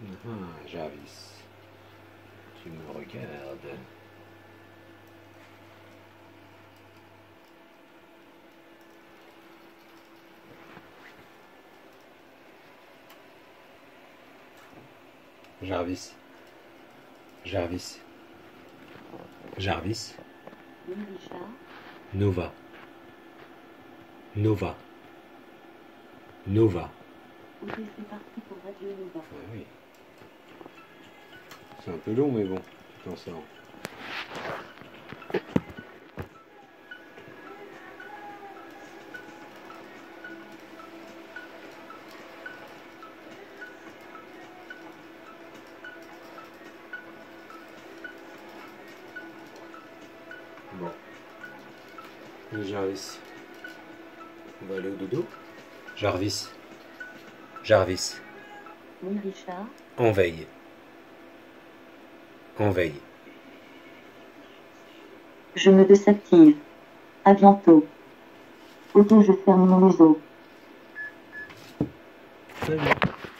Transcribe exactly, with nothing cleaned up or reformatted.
Ah, Jarvis, tu me regardes. Jarvis. Jarvis. Jarvis. Oui, Richard. Nova. Nova. Nova. Ok, c'est parti pour Radio Nova. Ah oui. C'est un peu long, mais bon, tu t'en sors. Bon. Et Jarvis. On va aller au dodo. Jarvis. Jarvis. Oui, Richard. En veille. En veille. Je me désactive. À bientôt. Ok, je ferme mon museau. Très bien.